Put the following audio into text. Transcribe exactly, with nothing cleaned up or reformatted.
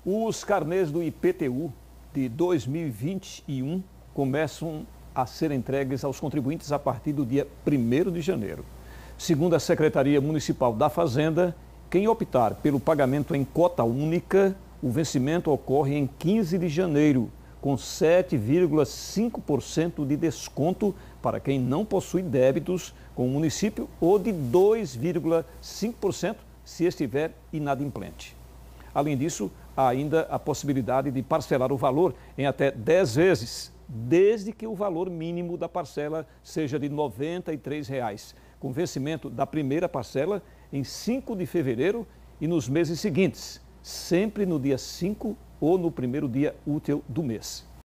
Os carnês do I P T U de dois mil e vinte e um começam a ser entregues aos contribuintes a partir do dia primeiro de janeiro. Segundo a Secretaria Municipal da Fazenda, quem optar pelo pagamento em cota única, o vencimento ocorre em quinze de janeiro, com sete vírgula cinco por cento de desconto para quem não possui débitos com o município ou de dois vírgula cinco por cento se estiver inadimplente. Além disso, há ainda a possibilidade de parcelar o valor em até dez vezes, desde que o valor mínimo da parcela seja de noventa e três reais, com vencimento da primeira parcela em cinco de fevereiro e nos meses seguintes, sempre no dia cinco ou no primeiro dia útil do mês.